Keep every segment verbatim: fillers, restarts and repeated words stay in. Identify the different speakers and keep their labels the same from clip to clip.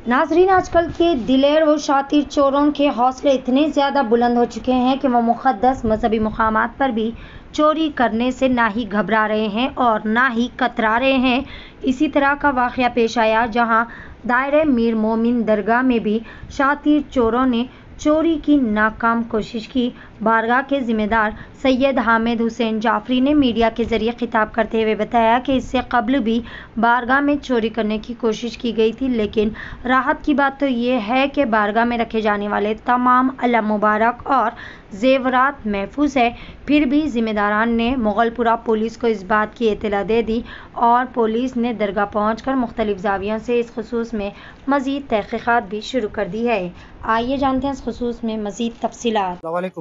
Speaker 1: नाजरीन, आजकल के दिलेर व शातिर चोरों के हौसले इतने ज़्यादा बुलंद हो चुके हैं कि वह मुक़द्दस मजहबी मुकामात पर भी चोरी करने से ना ही घबरा रहे हैं और ना ही कतरा रहे हैं। इसी तरह का वाक़या पेश आया जहां दायरे मीर मोमिन दरगाह में भी शातिर चोरों ने चोरी की नाकाम कोशिश की। बारगाह के ज़िम्मेदार सैयद हामिद हुसैन जाफरी ने मीडिया के ज़रिए खिताब करते हुए बताया कि इससे कबल भी बारगाह में चोरी करने की कोशिश की गई थी, लेकिन राहत की बात तो ये है कि बारगाह में रखे जाने वाले तमाम अलम मुबारक और जेवरात महफूज है। फिर भी ज़िम्मेदारान ने मुगलपुरा पुलिस को इस बात की इत्तला दे दी और पुलिस ने दरगाह पहुंचकर मुख्तलिफ ज़ावियों से इस खुसूस में मज़ीद तहक़ीक़ात भी शुरू कर दी है। आइए जानते हैं इस खुसूस में मज़ीद तफसीलात।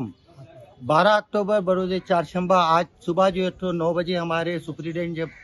Speaker 2: बारह अक्टूबर बरोज़ चारशंबा आज सुबह जो है तो नौ बजे हमारे सुप्रीडेंट जब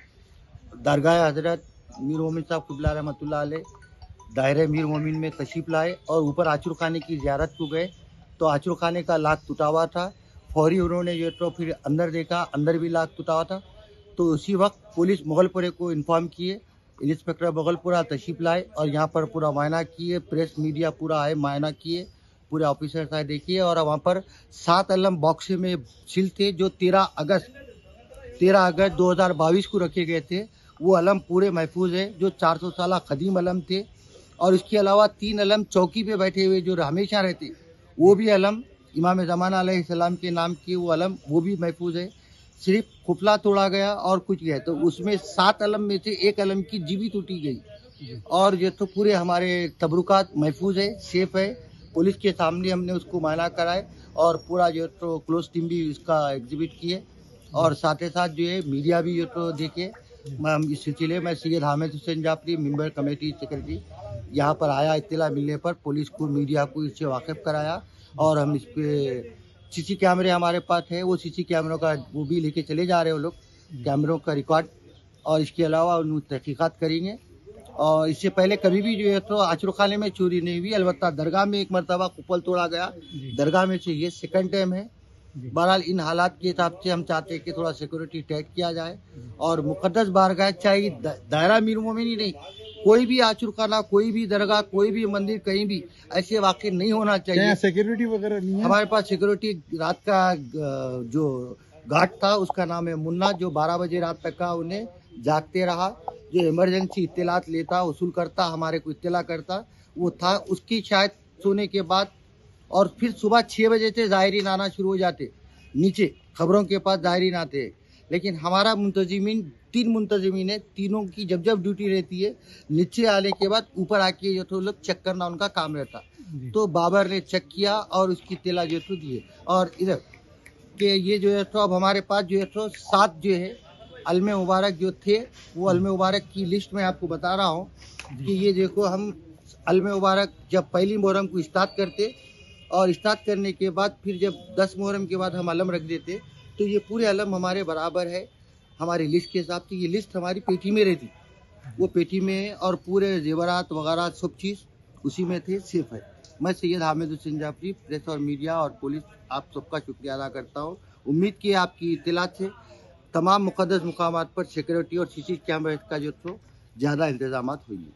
Speaker 2: दरगाह हजरत मीर मोमिन साहब क़िबला रहमतुल्लाह अलैह दायरे मीर मोमिन में तशरीफ़ लाए और ऊपर आचुर खाने की ज़ियारत को गए तो आचुर खाने का लाक टूटा हुआ था। फौरी उन्होंने जो तो फिर अंदर देखा, अंदर भी लाक टूटा हुआ था। तो उसी वक्त पुलिस मुगलपुरे को इन्फॉर्म किए, इंस्पेक्टर मुगलपुरा तशरीफ़ लाए और यहाँ पर पूरा मायना किए, प्रेस मीडिया पूरा आए, मायना किए, पूरे ऑफिसर साहब देखिए। और वहाँ पर सात अलम बॉक्स में सील थे जो तेरह अगस्त तेरह अगस्त दो हज़ार बाईस को रखे गए थे। वो अलम पूरे महफूज है जो चार सौ साल कदीम अलम थे। और इसके अलावा तीन अलम चौकी पे बैठे हुए जो हमेशा रहते, वो भी अलम इमाम ज़माना अलैहिस्सलाम के नाम के वो अलम वो भी महफूज है। सिर्फ खुफला तोड़ा गया और कुछ गया, तो उसमें सात अलम में से एक अलम की जीबी टूटी गई। और ये तो पूरे हमारे तबरुकात महफूज है, सेफ है। पुलिस के सामने हमने उसको मायना कराए और पूरा जो तो क्लोज टीम भी इसका एग्जिबिट किए और साथ ही साथ जो है मीडिया भी जो तो देखे। मैं इस सिलसिले में Syed Hamid Hussain Jafri member committee secretary यहाँ पर आया। इत्तला मिलने पर पुलिस को मीडिया को इससे वाकिफ कराया और हम इस पे सीसी कैमरे हमारे पास है, वो सीसी कैमरों का वो भी लेके चले जा रहे हैं वो लोग, कैमरों का रिकॉर्ड। और इसके अलावा उन तहकीकात करेंगे। और इससे पहले कभी भी जो है तो आचुर खाने में चोरी नहीं हुई, अलबत्ता दरगाह में एक मरतबा कुपल तोड़ा गया, दरगाह में से ये सेकंड टाइम है। बहरहाल इन हालात के हिसाब से हम चाहते हैं कि थोड़ा सिक्योरिटी टाइट किया जाए और मुकद्दस बारगाह चाहे दायरा मीर मोमिन ही नहीं, कोई भी आचुर खाना, कोई भी दरगाह, कोई भी मंदिर, कहीं भी ऐसे वाक़े नहीं होना चाहिए।
Speaker 3: सिक्योरिटी वगैरह नहीं है
Speaker 2: हमारे पास सिक्योरिटी रात का जो गार्ड था उसका नाम है मुन्ना, जो बारह बजे रात तक का उन्हें जागते रहा, जो इमरजेंसी इत्तलात लेता, वसूल करता, हमारे को इत्तला करता, वो था। उसकी शायद सोने के बाद और फिर सुबह छः बजे से ज़ायरीन आना शुरू हो जाते, नीचे खबरों के पास ज़ायरीन आते। लेकिन हमारा मुंतजिमीन तीन मुंतजिमीन है, तीनों की जब जब ड्यूटी रहती है नीचे आने के बाद ऊपर आके जो तो लोग चेक करना उनका काम रहता। तो बाबर ने चेक किया और उसकी इत्तला जो तो दिए। और इधर के ये जो है तो अब हमारे पास जो है तो सात जो है अलमे मुबारक जो थे, वो अलमे मुबारक की लिस्ट में आपको बता रहा हूँ कि ये देखो, हम अलमे मुबारक जब पहली मुहर्रम को स्टार्ट करते और स्टार्ट करने के बाद फिर जब दस मुहर्रम के बाद हम अलम रख देते, तो ये पूरे अलम हमारे बराबर है हमारी लिस्ट के हिसाब से। ये लिस्ट हमारी पेटी में रहती, वो पेटी में है और पूरे जेवरात वगैरह सब चीज़ उसी में थे, सेफ है। मैं सैयद हामिद हुसैन जाफरी, प्रेस और मीडिया और पुलिस, आप सबका शुक्रिया अदा करता हूँ। उम्मीद की आपकी इत्तलात से तमाम मुक़द्दस मुकामात पर सिक्योरिटी और सीसी कैमरे का जो तो ज़्यादा इंतजाम होंगे।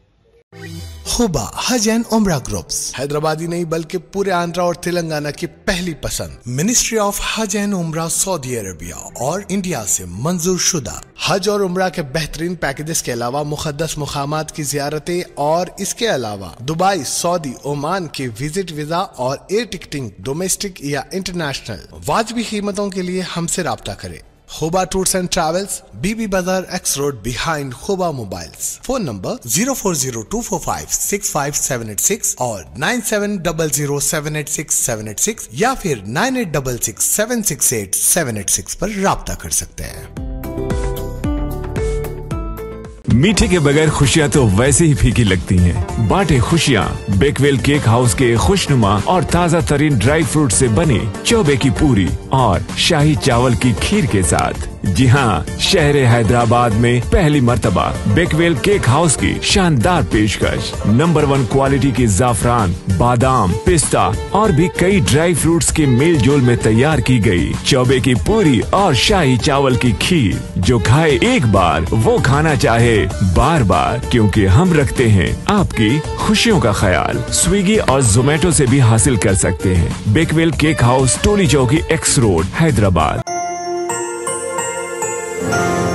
Speaker 4: खुबा हज एंड उम्रा ग्रुप्स हैदराबादी नहीं बल्कि पूरे आंध्रा और तेलंगाना की पहली पसंद। मिनिस्ट्री ऑफ हज एंड उम्रा सऊदी अरबिया और इंडिया से मंजूर शुदा। हज और उम्रा के बेहतरीन पैकेजेस के अलावा मुक़द्दस मुकामात की ज़ियारतें और इसके अलावा दुबई, सऊदी, ओमान के विजिट वीजा और एयर टिकटिंग डोमेस्टिक या इंटरनेशनल वाजिबी कीमतों के लिए हमसे राब्ता करें। Khuba tours and travels, Bibi Bazaar X road behind Khuba mobiles. Phone number zero four zero two four five six five seven eight six और nine seven double zero seven eight six seven eight six या फिर nine eight double six seven six eight seven eight six पर राब्ता कर सकते हैं।
Speaker 5: मीठे के बगैर खुशियाँ तो वैसे ही फीकी लगती हैं। बांटे खुशियाँ बेकवेल केक हाउस के खुशनुमा और ताज़ा तरीन ड्राई फ्रूट से बनी चौबे की पूरी और शाही चावल की खीर के साथ। जी हाँ, शहर हैदराबाद में पहली मर्तबा बेकवेल केक हाउस की शानदार पेशकश। नंबर वन क्वालिटी की जाफरान, बादाम, पिस्ता और भी कई ड्राई फ्रूट्स के मेल जोल में तैयार की गई चौबे की पूरी और शाही चावल की खीर। जो खाए एक बार वो खाना चाहे बार बार, क्योंकि हम रखते हैं आपकी खुशियों का ख्याल। स्विगी और जोमेटो से भी हासिल कर सकते हैं। बेकवेल केक हाउस, टोली चौकी, एक्स रोड, हैदराबाद।